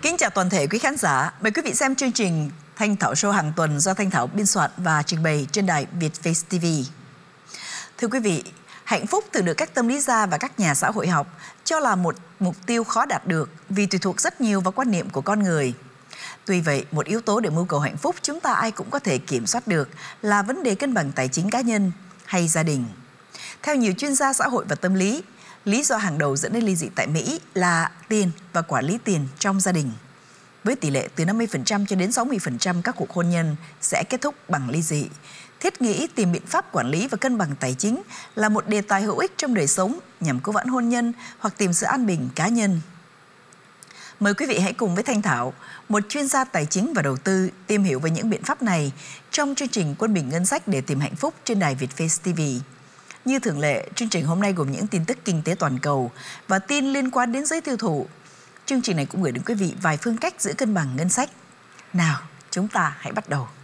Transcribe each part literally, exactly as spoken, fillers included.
Kính chào toàn thể quý khán giả. Mời quý vị xem chương trình Thanh Thảo Show hàng tuần do Thanh Thảo biên soạn và trình bày trên đài Vietface ti vi. Thưa quý vị, hạnh phúc thường được các tâm lý gia và các nhà xã hội học cho là một mục tiêu khó đạt được vì tùy thuộc rất nhiều vào quan niệm của con người. Tuy vậy, một yếu tố để mưu cầu hạnh phúc chúng ta ai cũng có thể kiểm soát được là vấn đề cân bằng tài chính cá nhân hay gia đình. Theo nhiều chuyên gia xã hội và tâm lý, lý do hàng đầu dẫn đến ly dị tại Mỹ là tiền và quản lý tiền trong gia đình. Với tỷ lệ từ năm mươi phần trăm cho đến sáu mươi phần trăm các cuộc hôn nhân sẽ kết thúc bằng ly dị, thiết nghĩ tìm biện pháp quản lý và cân bằng tài chính là một đề tài hữu ích trong đời sống nhằm cứu vãn hôn nhân hoặc tìm sự an bình cá nhân. Mời quý vị hãy cùng với Thanh Thảo, một chuyên gia tài chính và đầu tư, tìm hiểu về những biện pháp này trong chương trình Quân bình ngân sách để tìm hạnh phúc trên đài Vietface ti vi. Như thường lệ, chương trình hôm nay gồm những tin tức kinh tế toàn cầu và tin liên quan đến giới tiêu thụ. Chương trình này cũng gửi đến quý vị vài phương cách giữ cân bằng ngân sách. Nào, chúng ta hãy bắt đầu.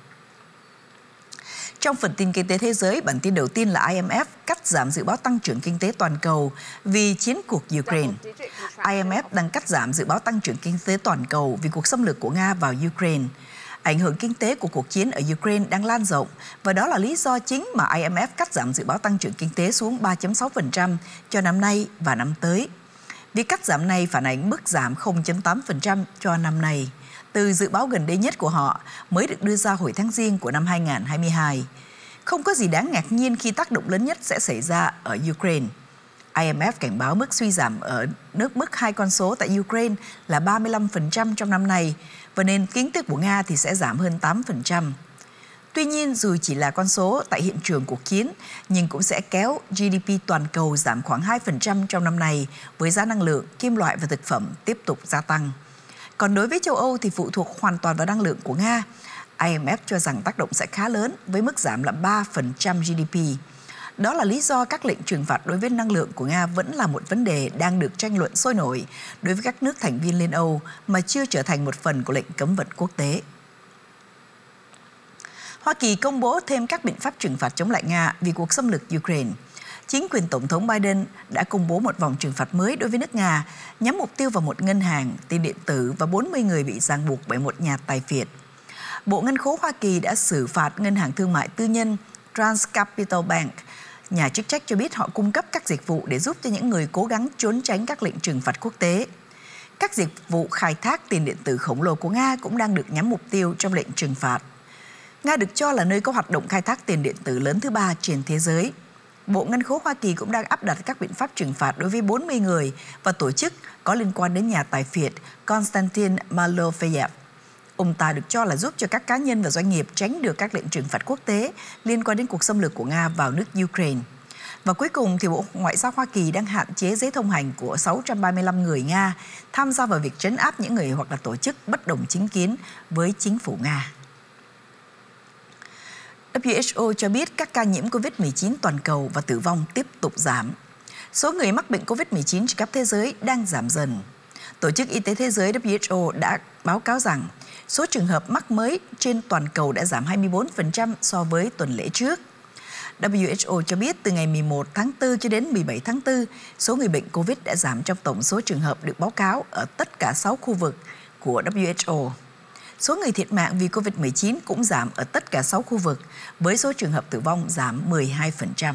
Trong phần tin kinh tế thế giới, bản tin đầu tiên là i em ép cắt giảm dự báo tăng trưởng kinh tế toàn cầu vì chiến cuộc Ukraine. i em ép đang cắt giảm dự báo tăng trưởng kinh tế toàn cầu vì cuộc xâm lược của Nga vào Ukraine. Ảnh hưởng kinh tế của cuộc chiến ở Ukraine đang lan rộng và đó là lý do chính mà i em ép cắt giảm dự báo tăng trưởng kinh tế xuống ba phẩy sáu phần trăm cho năm nay và năm tới. Việc cắt giảm này phản ánh mức giảm không phẩy tám phần trăm cho năm nay, từ dự báo gần đây nhất của họ mới được đưa ra hồi tháng Giêng của năm hai nghìn không trăm hai mươi hai. Không có gì đáng ngạc nhiên khi tác động lớn nhất sẽ xảy ra ở Ukraine. i em ép cảnh báo mức suy giảm ở nước mức hai con số tại Ukraine là ba mươi lăm phần trăm trong năm nay và nền kinh tế của Nga thì sẽ giảm hơn tám phần trăm. Tuy nhiên, dù chỉ là con số tại hiện trường cuộc chiến, nhưng cũng sẽ kéo giê đê pê toàn cầu giảm khoảng hai phần trăm trong năm nay với giá năng lượng, kim loại và thực phẩm tiếp tục gia tăng. Còn đối với châu Âu thì phụ thuộc hoàn toàn vào năng lượng của Nga. i em ép cho rằng tác động sẽ khá lớn với mức giảm là ba phần trăm giê đê pê. Đó là lý do các lệnh trừng phạt đối với năng lượng của Nga vẫn là một vấn đề đang được tranh luận sôi nổi đối với các nước thành viên Liên Âu mà chưa trở thành một phần của lệnh cấm vận quốc tế. Hoa Kỳ công bố thêm các biện pháp trừng phạt chống lại Nga vì cuộc xâm lược Ukraine. Chính quyền Tổng thống Biden đã công bố một vòng trừng phạt mới đối với nước Nga nhắm mục tiêu vào một ngân hàng, tiền điện tử và bốn mươi người bị ràng buộc bởi một nhà tài phiệt. Bộ Ngân khố Hoa Kỳ đã xử phạt ngân hàng thương mại tư nhân TransCapital Bank. Nhà chức trách cho biết họ cung cấp các dịch vụ để giúp cho những người cố gắng trốn tránh các lệnh trừng phạt quốc tế. Các dịch vụ khai thác tiền điện tử khổng lồ của Nga cũng đang được nhắm mục tiêu trong lệnh trừng phạt. Nga được cho là nơi có hoạt động khai thác tiền điện tử lớn thứ ba trên thế giới. Bộ Ngân khố Hoa Kỳ cũng đang áp đặt các biện pháp trừng phạt đối với bốn mươi người và tổ chức có liên quan đến nhà tài phiệt Konstantin Malofeyev. Ông ta được cho là giúp cho các cá nhân và doanh nghiệp tránh được các lệnh trừng phạt quốc tế liên quan đến cuộc xâm lược của Nga vào nước Ukraine. Và cuối cùng thì Bộ Ngoại giao Hoa Kỳ đang hạn chế giấy thông hành của sáu trăm ba mươi lăm người Nga tham gia vào việc trấn áp những người hoặc là tổ chức bất đồng chính kiến với chính phủ Nga. vê kép hát o cho biết các ca nhiễm Covid mười chín toàn cầu và tử vong tiếp tục giảm. Số người mắc bệnh Covid mười chín trên khắp thế giới đang giảm dần. Tổ chức Y tế Thế giới vê kép hát o đã báo cáo rằng số trường hợp mắc mới trên toàn cầu đã giảm hai mươi bốn phần trăm so với tuần lễ trước. vê kép hát o cho biết từ ngày mười một tháng tư cho đến mười bảy tháng tư, số người bệnh Covid đã giảm trong tổng số trường hợp được báo cáo ở tất cả sáu khu vực của vê kép hát o. Số người thiệt mạng vì Covid mười chín cũng giảm ở tất cả sáu khu vực, với số trường hợp tử vong giảm mười hai phần trăm.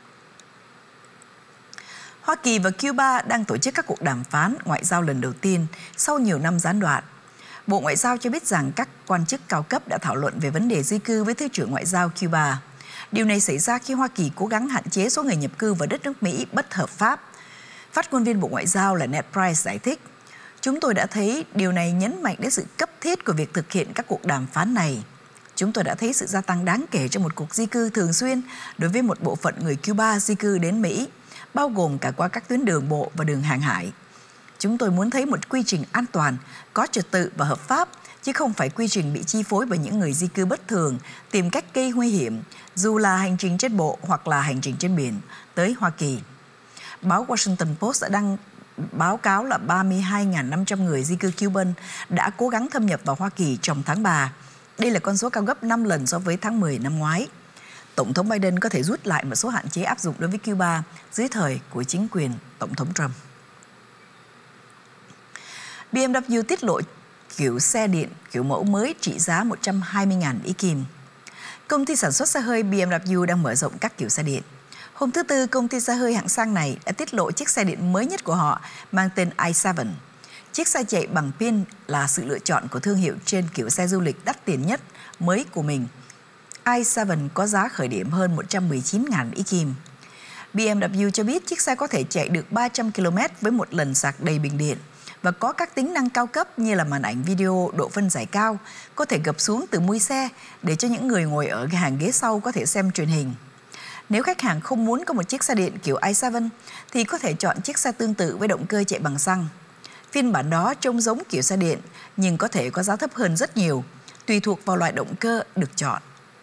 Hoa Kỳ và Cuba đang tổ chức các cuộc đàm phán ngoại giao lần đầu tiên sau nhiều năm gián đoạn. Bộ Ngoại giao cho biết rằng các quan chức cao cấp đã thảo luận về vấn đề di cư với Thứ trưởng Ngoại giao Cuba. Điều này xảy ra khi Hoa Kỳ cố gắng hạn chế số người nhập cư vào đất nước Mỹ bất hợp pháp. Phát ngôn viên Bộ Ngoại giao là Ned Price giải thích, chúng tôi đã thấy điều này nhấn mạnh đến sự cấp thiết của việc thực hiện các cuộc đàm phán này. Chúng tôi đã thấy sự gia tăng đáng kể trong một cuộc di cư thường xuyên đối với một bộ phận người Cuba di cư đến Mỹ, bao gồm cả qua các tuyến đường bộ và đường hàng hải. Chúng tôi muốn thấy một quy trình an toàn, có trật tự và hợp pháp, chứ không phải quy trình bị chi phối bởi những người di cư bất thường, tìm cách gây nguy hiểm, dù là hành trình trên bộ hoặc là hành trình trên biển, tới Hoa Kỳ. Báo Washington Post đã đăng báo cáo là ba mươi hai nghìn năm trăm người di cư Cuban đã cố gắng thâm nhập vào Hoa Kỳ trong tháng ba. Đây là con số cao gấp năm lần so với tháng mười năm ngoái. Tổng thống Biden có thể rút lại một số hạn chế áp dụng đối với Cuba dưới thời của chính quyền Tổng thống Trump. bê em vê tiết lộ kiểu xe điện kiểu mẫu mới trị giá một trăm hai mươi nghìn Ý Kim. Công ty sản xuất xe hơi bê em vê đang mở rộng các kiểu xe điện. Hôm thứ Tư, công ty xe hơi hạng sang này đã tiết lộ chiếc xe điện mới nhất của họ mang tên i bảy. Chiếc xe chạy bằng pin là sự lựa chọn của thương hiệu trên kiểu xe du lịch đắt tiền nhất mới của mình. i bảy có giá khởi điểm hơn một trăm mười chín nghìn Ý Kim. bê em vê cho biết chiếc xe có thể chạy được ba trăm ki lô mét với một lần sạc đầy bình điện và có các tính năng cao cấp như là màn ảnh video độ phân giải cao, có thể gập xuống từ mui xe để cho những người ngồi ở hàng ghế sau có thể xem truyền hình. Nếu khách hàng không muốn có một chiếc xe điện kiểu i bảy thì có thể chọn chiếc xe tương tự với động cơ chạy bằng xăng. Phiên bản đó trông giống kiểu xe điện nhưng có thể có giá thấp hơn rất nhiều, tùy thuộc vào loại động cơ được chọn.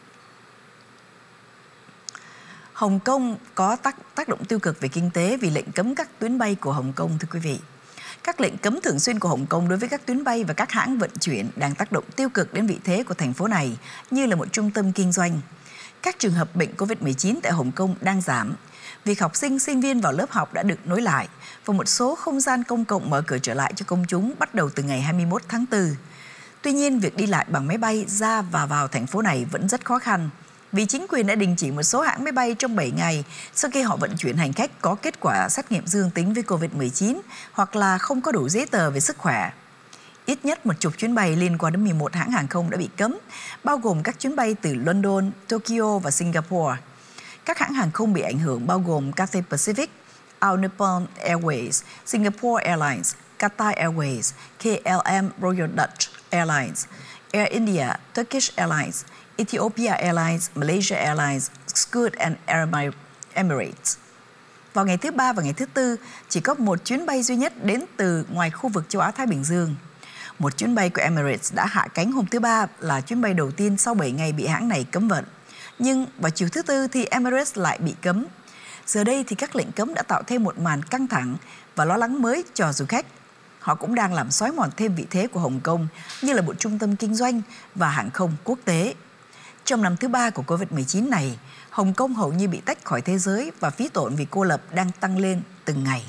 Hồng Kông có tác, tác động tiêu cực về kinh tế vì lệnh cấm các tuyến bay của Hồng Kông, thưa quý vị. Các lệnh cấm thường xuyên của Hồng Kông đối với các tuyến bay và các hãng vận chuyển đang tác động tiêu cực đến vị thế của thành phố này như là một trung tâm kinh doanh. Các trường hợp bệnh Covid mười chín tại Hồng Kông đang giảm. Việc học sinh, sinh viên vào lớp học đã được nối lại và một số không gian công cộng mở cửa trở lại cho công chúng bắt đầu từ ngày hai mươi mốt tháng tư. Tuy nhiên, việc đi lại bằng máy bay ra và vào thành phố này vẫn rất khó khăn vì chính quyền đã đình chỉ một số hãng máy bay trong bảy ngày sau khi họ vận chuyển hành khách có kết quả xét nghiệm dương tính với Covid mười chín hoặc là không có đủ giấy tờ về sức khỏe. Ít nhất một chục chuyến bay liên quan đến mười một hãng hàng không đã bị cấm, bao gồm các chuyến bay từ London, Tokyo và Singapore. Các hãng hàng không bị ảnh hưởng bao gồm Cathay Pacific, All Nippon Airways, Singapore Airlines, Qatar Airways, K L M Royal Dutch Airlines, Air India, Turkish Airlines, Ethiopia Airlines, Malaysia Airlines, Scoot and Air Emirates. Vào ngày thứ Ba và ngày thứ Tư, chỉ có một chuyến bay duy nhất đến từ ngoài khu vực châu Á-Thái Bình Dương. Một chuyến bay của Emirates đã hạ cánh hôm thứ Ba là chuyến bay đầu tiên sau bảy ngày bị hãng này cấm vận. Nhưng vào chiều thứ Tư thì Emirates lại bị cấm. Giờ đây thì các lệnh cấm đã tạo thêm một màn căng thẳng và lo lắng mới cho du khách. Họ cũng đang làm xói mòn thêm vị thế của Hồng Kông như là một trung tâm kinh doanh và hàng không quốc tế. Trong năm thứ ba của Covid mười chín này, Hồng Kông hầu như bị tách khỏi thế giới và phí tổn vì cô lập đang tăng lên từng ngày.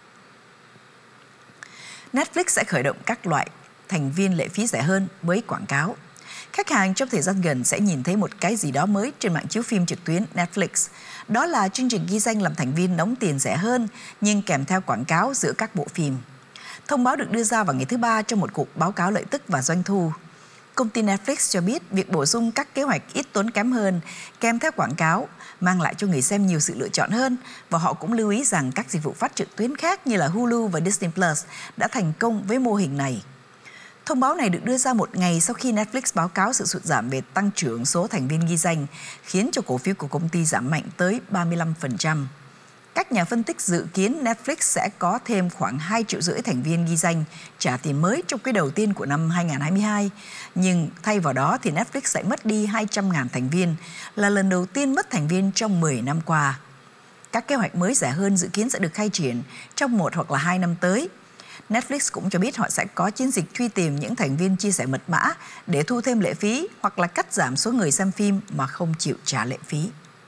Netflix sẽ khởi động các loại thành viên lệ phí rẻ hơn với quảng cáo. Khách hàng trong thời gian gần sẽ nhìn thấy một cái gì đó mới trên mạng chiếu phim trực tuyến Netflix. Đó là chương trình ghi danh làm thành viên đóng tiền rẻ hơn nhưng kèm theo quảng cáo giữa các bộ phim. Thông báo được đưa ra vào ngày thứ Ba trong một cuộc báo cáo lợi tức và doanh thu. Công ty Netflix cho biết việc bổ sung các kế hoạch ít tốn kém hơn kèm theo quảng cáo mang lại cho người xem nhiều sự lựa chọn hơn và họ cũng lưu ý rằng các dịch vụ phát trực tuyến khác như là Hulu và Disney Plus đã thành công với mô hình này. Thông báo này được đưa ra một ngày sau khi Netflix báo cáo sự sụt giảm về tăng trưởng số thành viên ghi danh, khiến cho cổ phiếu của công ty giảm mạnh tới ba mươi lăm phần trăm. Các nhà phân tích dự kiến Netflix sẽ có thêm khoảng hai triệu rưỡi thành viên ghi danh trả tiền mới trong quý đầu tiên của năm hai nghìn không trăm hai mươi hai. Nhưng thay vào đó thì Netflix sẽ mất đi hai trăm nghìn thành viên, là lần đầu tiên mất thành viên trong mười năm qua. Các kế hoạch mới rẻ hơn dự kiến sẽ được khai triển trong một hoặc là hai năm tới. Netflix cũng cho biết họ sẽ có chiến dịch truy tìm những thành viên chia sẻ mật mã để thu thêm lệ phí hoặc là cắt giảm số người xem phim mà không chịu trả lệ phí.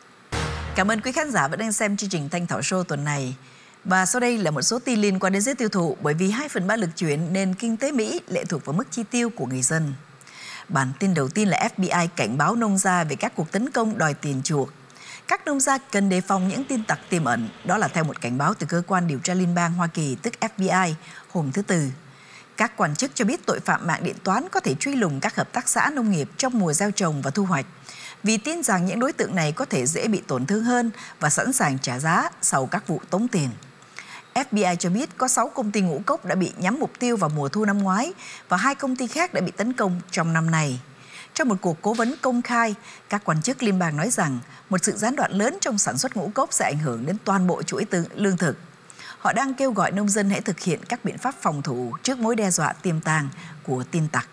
Cảm ơn quý khán giả vẫn đang xem chương trình Thanh Thảo Show tuần này. Và sau đây là một số tin liên quan đến giới tiêu thụ, bởi vì hai phần ba lực chuyển nền kinh tế Mỹ lệ thuộc vào mức chi tiêu của người dân. Bản tin đầu tiên là F B I cảnh báo nông gia về các cuộc tấn công đòi tiền chuộc. Các nông gia cần đề phòng những tin tặc tiềm ẩn, đó là theo một cảnh báo từ cơ quan điều tra liên bang Hoa Kỳ tức F B I hôm thứ Tư. Các quan chức cho biết tội phạm mạng điện toán có thể truy lùng các hợp tác xã nông nghiệp trong mùa gieo trồng và thu hoạch, vì tin rằng những đối tượng này có thể dễ bị tổn thương hơn và sẵn sàng trả giá sau các vụ tống tiền. F B I cho biết có sáu công ty ngũ cốc đã bị nhắm mục tiêu vào mùa thu năm ngoái và hai công ty khác đã bị tấn công trong năm này. Trong một cuộc cố vấn công khai, các quan chức liên bang nói rằng một sự gián đoạn lớn trong sản xuất ngũ cốc sẽ ảnh hưởng đến toàn bộ chuỗi lương thực. Họ đang kêu gọi nông dân hãy thực hiện các biện pháp phòng thủ trước mối đe dọa tiềm tàng của tin tặc.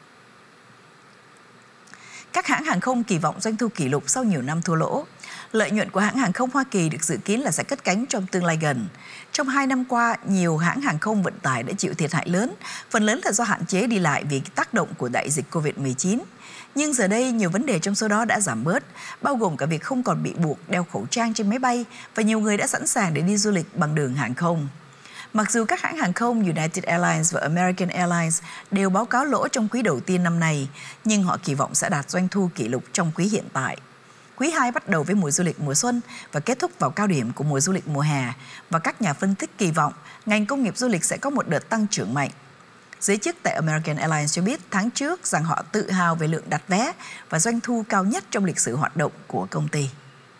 Các hãng hàng không kỳ vọng doanh thu kỷ lục sau nhiều năm thua lỗ. Lợi nhuận của hãng hàng không Hoa Kỳ được dự kiến là sẽ cất cánh trong tương lai gần. Trong hai năm qua, nhiều hãng hàng không vận tải đã chịu thiệt hại lớn, phần lớn là do hạn chế đi lại vì tác động của đại dịch Covid mười chín. Nhưng giờ đây, nhiều vấn đề trong số đó đã giảm bớt, bao gồm cả việc không còn bị buộc đeo khẩu trang trên máy bay và nhiều người đã sẵn sàng để đi du lịch bằng đường hàng không. Mặc dù các hãng hàng không United Airlines và American Airlines đều báo cáo lỗ trong quý đầu tiên năm nay, nhưng họ kỳ vọng sẽ đạt doanh thu kỷ lục trong quý hiện tại. Quý hai bắt đầu với mùa du lịch mùa xuân và kết thúc vào cao điểm của mùa du lịch mùa hè, và các nhà phân tích kỳ vọng ngành công nghiệp du lịch sẽ có một đợt tăng trưởng mạnh. Giới chức tại American Airlines cho biết tháng trước rằng họ tự hào về lượng đặt vé và doanh thu cao nhất trong lịch sử hoạt động của công ty.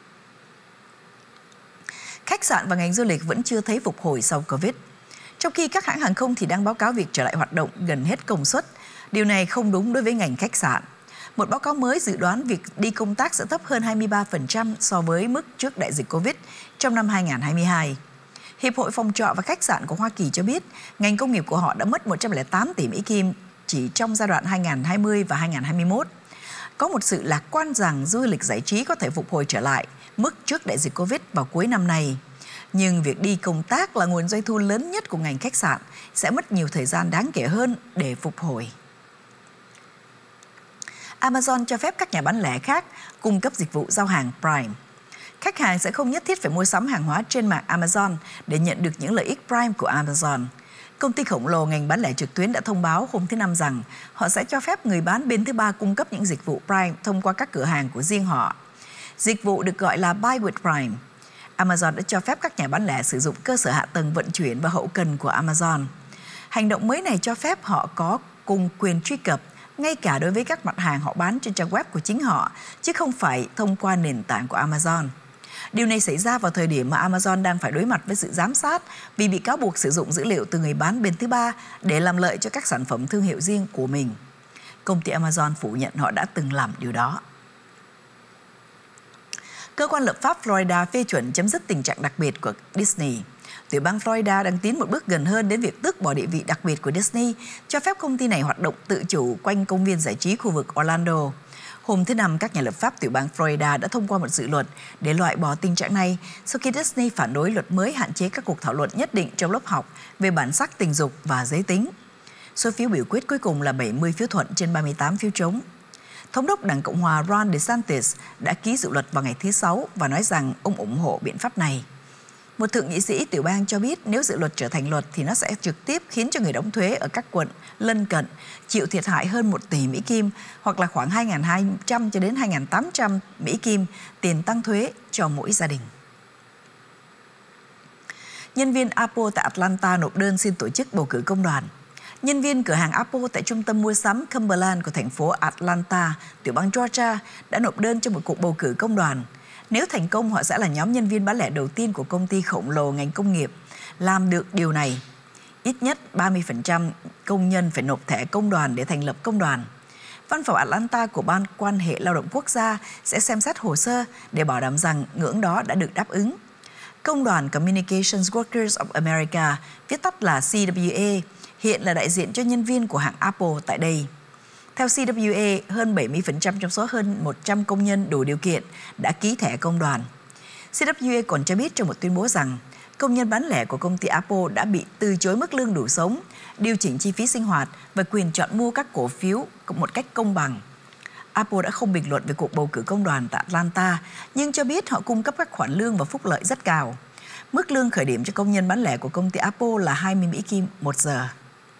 Khách sạn và ngành du lịch vẫn chưa thấy phục hồi sau Covid. Trong khi các hãng hàng không thì đang báo cáo việc trở lại hoạt động gần hết công suất. Điều này không đúng đối với ngành khách sạn. Một báo cáo mới dự đoán việc đi công tác sẽ thấp hơn hai mươi ba phần trăm so với mức trước đại dịch Covid trong năm hai nghìn không trăm hai mươi hai. Hiệp hội Phòng trọ và Khách sạn của Hoa Kỳ cho biết ngành công nghiệp của họ đã mất một trăm lẻ tám tỷ Mỹ Kim chỉ trong giai đoạn hai nghìn không trăm hai mươi và hai nghìn không trăm hai mươi mốt. Có một sự lạc quan rằng du lịch giải trí có thể phục hồi trở lại mức trước đại dịch Covid vào cuối năm nay. Nhưng việc đi công tác là nguồn doanh thu lớn nhất của ngành khách sạn sẽ mất nhiều thời gian đáng kể hơn để phục hồi. Amazon cho phép các nhà bán lẻ khác cung cấp dịch vụ giao hàng Prime. Khách hàng sẽ không nhất thiết phải mua sắm hàng hóa trên mạng Amazon để nhận được những lợi ích Prime của Amazon. Công ty khổng lồ ngành bán lẻ trực tuyến đã thông báo hôm thứ Năm rằng họ sẽ cho phép người bán bên thứ ba cung cấp những dịch vụ Prime thông qua các cửa hàng của riêng họ. Dịch vụ được gọi là Buy with Prime. Amazon đã cho phép các nhà bán lẻ sử dụng cơ sở hạ tầng vận chuyển và hậu cần của Amazon. Hành động mới này cho phép họ có cùng quyền truy cập ngay cả đối với các mặt hàng họ bán trên trang web của chính họ, chứ không phải thông qua nền tảng của Amazon. Điều này xảy ra vào thời điểm mà Amazon đang phải đối mặt với sự giám sát vì bị cáo buộc sử dụng dữ liệu từ người bán bên thứ ba để làm lợi cho các sản phẩm thương hiệu riêng của mình. Công ty Amazon phủ nhận họ đã từng làm điều đó. Cơ quan lập pháp Florida phê chuẩn chấm dứt tình trạng đặc biệt của Disney. Tiểu bang Florida đang tiến một bước gần hơn đến việc tước bỏ địa vị đặc biệt của Disney, cho phép công ty này hoạt động tự chủ quanh công viên giải trí khu vực Orlando. Hôm thứ Năm, các nhà lập pháp tiểu bang Florida đã thông qua một dự luật để loại bỏ tình trạng này sau khi Disney phản đối luật mới hạn chế các cuộc thảo luận nhất định trong lớp học về bản sắc tình dục và giới tính. Số phiếu biểu quyết cuối cùng là bảy mươi phiếu thuận trên ba mươi tám phiếu trống. Thống đốc Đảng Cộng hòa Ron DeSantis đã ký dự luật vào ngày thứ Sáu và nói rằng ông ủng hộ biện pháp này. Một thượng nghị sĩ tiểu bang cho biết nếu dự luật trở thành luật thì nó sẽ trực tiếp khiến cho người đóng thuế ở các quận lân cận chịu thiệt hại hơn một tỷ Mỹ Kim hoặc là khoảng hai nghìn hai trăm cho đến hai nghìn tám trăm Mỹ Kim tiền tăng thuế cho mỗi gia đình. Nhân viên Apple tại Atlanta nộp đơn xin tổ chức bầu cử công đoàn. Nhân viên cửa hàng Apple tại trung tâm mua sắm Cumberland của thành phố Atlanta, tiểu bang Georgia đã nộp đơn cho một cuộc bầu cử công đoàn. Nếu thành công, họ sẽ là nhóm nhân viên bán lẻ đầu tiên của công ty khổng lồ ngành công nghiệp làm được điều này. Ít nhất ba mươi phần trăm công nhân phải nộp thẻ công đoàn để thành lập công đoàn. Văn phòng Atlanta của Ban quan hệ lao động quốc gia sẽ xem xét hồ sơ để bảo đảm rằng ngưỡng đó đã được đáp ứng. Công đoàn Communications Workers of America, viết tắt là C W A, hiện là đại diện cho nhân viên của hãng Apple tại đây. Theo C W A, hơn bảy mươi phần trăm trong số hơn một trăm công nhân đủ điều kiện đã ký thẻ công đoàn. C W A còn cho biết trong một tuyên bố rằng công nhân bán lẻ của công ty Apple đã bị từ chối mức lương đủ sống, điều chỉnh chi phí sinh hoạt và quyền chọn mua các cổ phiếu một cách công bằng. Apple đã không bình luận về cuộc bầu cử công đoàn tại Atlanta, nhưng cho biết họ cung cấp các khoản lương và phúc lợi rất cao. Mức lương khởi điểm cho công nhân bán lẻ của công ty Apple là hai mươi Mỹ Kim một giờ.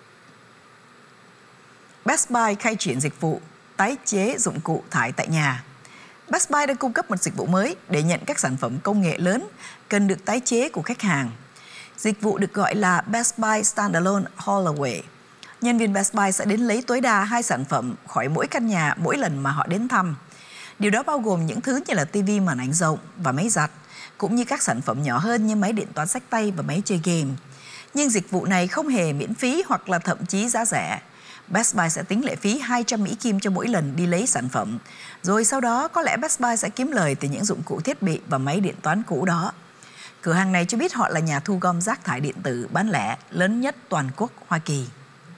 Best Buy khai triển dịch vụ tái chế dụng cụ thải tại nhà. Best Buy đang cung cấp một dịch vụ mới để nhận các sản phẩm công nghệ lớn cần được tái chế của khách hàng. Dịch vụ được gọi là Best Buy Standalone Haulaway. Nhân viên Best Buy sẽ đến lấy tối đa hai sản phẩm khỏi mỗi căn nhà mỗi lần mà họ đến thăm. Điều đó bao gồm những thứ như là ti vi màn ảnh rộng và máy giặt, cũng như các sản phẩm nhỏ hơn như máy điện toán xách tay và máy chơi game. Nhưng dịch vụ này không hề miễn phí hoặc là thậm chí giá rẻ. Best Buy sẽ tính lệ phí hai trăm Mỹ Kim cho mỗi lần đi lấy sản phẩm. Rồi sau đó có lẽ Best Buy sẽ kiếm lời từ những dụng cụ thiết bị và máy điện toán cũ đó. Cửa hàng này cho biết họ là nhà thu gom rác thải điện tử bán lẻ lớn nhất toàn quốc Hoa Kỳ.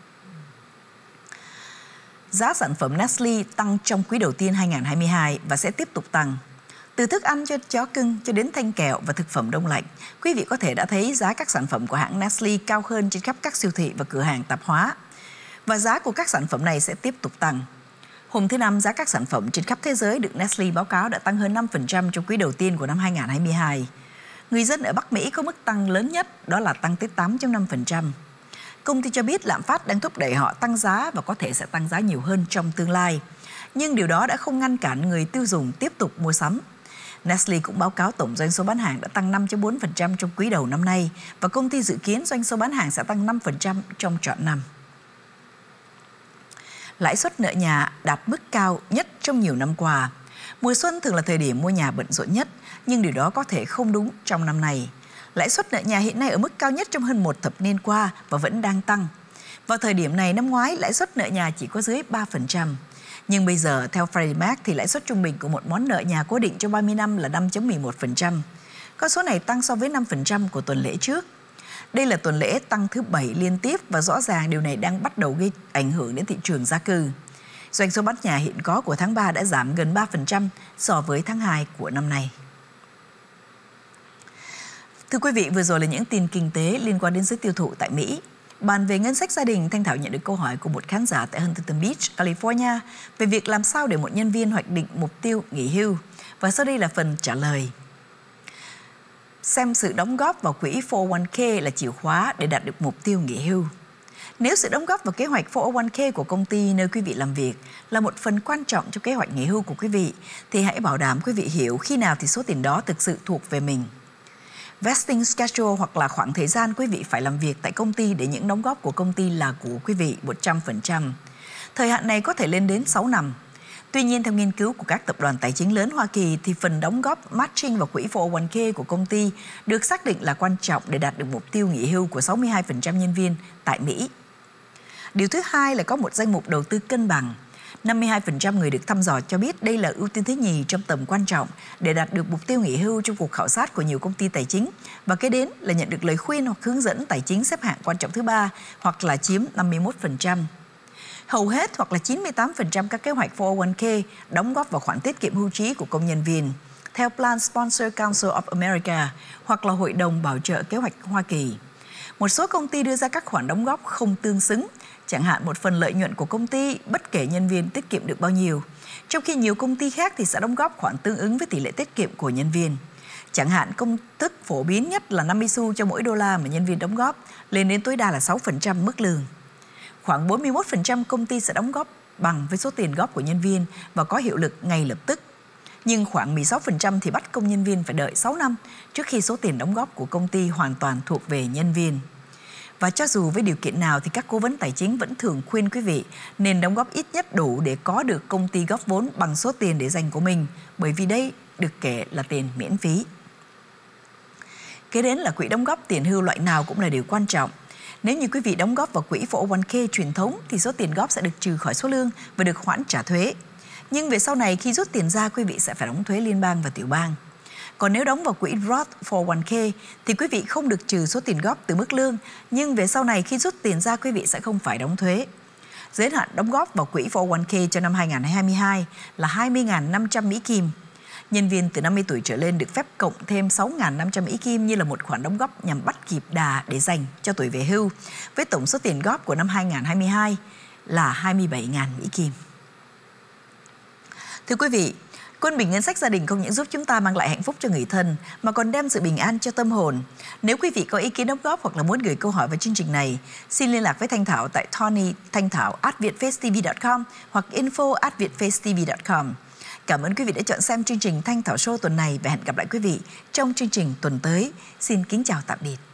Giá sản phẩm Nestle tăng trong quý đầu tiên hai nghìn không trăm hai mươi hai và sẽ tiếp tục tăng. Từ thức ăn cho chó cưng cho đến thanh kẹo và thực phẩm đông lạnh, quý vị có thể đã thấy giá các sản phẩm của hãng Nestle cao hơn trên khắp các siêu thị và cửa hàng tạp hóa. Và giá của các sản phẩm này sẽ tiếp tục tăng. Hôm thứ Năm, giá các sản phẩm trên khắp thế giới được Nestle báo cáo đã tăng hơn năm phần trăm trong quý đầu tiên của năm hai nghìn không trăm hai mươi hai. Người dân ở Bắc Mỹ có mức tăng lớn nhất, đó là tăng tới tám phẩy năm phần trăm. Công ty cho biết lạm phát đang thúc đẩy họ tăng giá và có thể sẽ tăng giá nhiều hơn trong tương lai. Nhưng điều đó đã không ngăn cản người tiêu dùng tiếp tục mua sắm. Nestle cũng báo cáo tổng doanh số bán hàng đã tăng năm phẩy bốn phần trăm trong quý đầu năm nay và công ty dự kiến doanh số bán hàng sẽ tăng năm phần trăm trong trọn năm. Lãi suất nợ nhà đạt mức cao nhất trong nhiều năm qua. Mùa xuân thường là thời điểm mua nhà bận rộn nhất, nhưng điều đó có thể không đúng trong năm này. Lãi suất nợ nhà hiện nay ở mức cao nhất trong hơn một thập niên qua và vẫn đang tăng. Vào thời điểm này năm ngoái, lãi suất nợ nhà chỉ có dưới ba phần trăm. Nhưng bây giờ, theo Freddie Mac, thì lãi suất trung bình của một món nợ nhà cố định cho ba mươi năm là năm phẩy mười một phần trăm. Con số này tăng so với năm phần trăm của tuần lễ trước. Đây là tuần lễ tăng thứ bảy liên tiếp và rõ ràng điều này đang bắt đầu gây ảnh hưởng đến thị trường gia cư. Doanh số bán nhà hiện có của tháng ba đã giảm gần ba phần trăm so với tháng hai của năm nay. Thưa quý vị, vừa rồi là những tin kinh tế liên quan đến giới tiêu thụ tại Mỹ. Bàn về ngân sách gia đình, Thanh Thảo nhận được câu hỏi của một khán giả tại Huntington Beach, California về việc làm sao để một nhân viên hoạch định mục tiêu nghỉ hưu. Và sau đây là phần trả lời. Xem sự đóng góp vào quỹ four oh one k là chìa khóa để đạt được mục tiêu nghỉ hưu. Nếu sự đóng góp vào kế hoạch four oh one k của công ty nơi quý vị làm việc là một phần quan trọng trong kế hoạch nghỉ hưu của quý vị, thì hãy bảo đảm quý vị hiểu khi nào thì số tiền đó thực sự thuộc về mình. Vesting schedule hoặc là khoảng thời gian quý vị phải làm việc tại công ty để những đóng góp của công ty là của quý vị một trăm phần trăm. Thời hạn này có thể lên đến sáu năm. Tuy nhiên, theo nghiên cứu của các tập đoàn tài chính lớn Hoa Kỳ, thì phần đóng góp matching vào quỹ four oh one k của công ty được xác định là quan trọng để đạt được mục tiêu nghỉ hưu của sáu mươi hai phần trăm nhân viên tại Mỹ. Điều thứ hai là có một danh mục đầu tư cân bằng. năm mươi hai phần trăm người được thăm dò cho biết đây là ưu tiên thứ nhì trong tầm quan trọng để đạt được mục tiêu nghỉ hưu trong cuộc khảo sát của nhiều công ty tài chính. Và kế đến là nhận được lời khuyên hoặc hướng dẫn tài chính xếp hạng quan trọng thứ ba hoặc là chiếm năm mươi mốt phần trăm. Hầu hết hoặc là chín mươi tám phần trăm các kế hoạch four oh one k đóng góp vào khoản tiết kiệm hưu trí của công nhân viên, theo Plan Sponsor Council of America hoặc là Hội đồng Bảo trợ Kế hoạch Hoa Kỳ. Một số công ty đưa ra các khoản đóng góp không tương xứng, chẳng hạn một phần lợi nhuận của công ty bất kể nhân viên tiết kiệm được bao nhiêu, trong khi nhiều công ty khác thì sẽ đóng góp khoản tương ứng với tỷ lệ tiết kiệm của nhân viên. Chẳng hạn công thức phổ biến nhất là năm mươi xu cho mỗi đô la mà nhân viên đóng góp, lên đến tối đa là sáu phần trăm mức lương. Khoảng bốn mươi mốt phần trăm công ty sẽ đóng góp bằng với số tiền góp của nhân viên và có hiệu lực ngay lập tức. Nhưng khoảng mười sáu phần trăm thì bắt công nhân viên phải đợi sáu năm trước khi số tiền đóng góp của công ty hoàn toàn thuộc về nhân viên. Và cho dù với điều kiện nào thì các cố vấn tài chính vẫn thường khuyên quý vị nên đóng góp ít nhất đủ để có được công ty góp vốn bằng số tiền để dành của mình, bởi vì đây được kể là tiền miễn phí. Kế đến là quỹ đóng góp tiền hưu loại nào cũng là điều quan trọng. Nếu như quý vị đóng góp vào quỹ four oh one k truyền thống thì số tiền góp sẽ được trừ khỏi số lương và được hoãn trả thuế. Nhưng về sau này khi rút tiền ra, quý vị sẽ phải đóng thuế liên bang và tiểu bang. Còn nếu đóng vào quỹ Roth four oh one k thì quý vị không được trừ số tiền góp từ mức lương, nhưng về sau này khi rút tiền ra quý vị sẽ không phải đóng thuế. Giới hạn đóng góp vào quỹ four oh one k cho năm hai nghìn không trăm hai mươi hai là hai mươi nghìn năm trăm Mỹ Kim. Nhân viên từ năm mươi tuổi trở lên được phép cộng thêm sáu nghìn năm trăm Mỹ Kim như là một khoản đóng góp nhằm bắt kịp đà để dành cho tuổi về hưu, với tổng số tiền góp của năm hai nghìn không trăm hai mươi hai là hai mươi bảy nghìn Mỹ Kim. Thưa quý vị, quân bình ngân sách gia đình không những giúp chúng ta mang lại hạnh phúc cho người thân mà còn đem sự bình an cho tâm hồn. Nếu quý vị có ý kiến đóng góp hoặc là muốn gửi câu hỏi vào chương trình này, xin liên lạc với Thanh Thảo tại Tony Thanh Thảo at vietfacetv chấm com hoặc info at vietfacetv chấm com. Cảm ơn quý vị đã chọn xem chương trình Thanh Thảo Show tuần này và hẹn gặp lại quý vị trong chương trình tuần tới. Xin kính chào tạm biệt.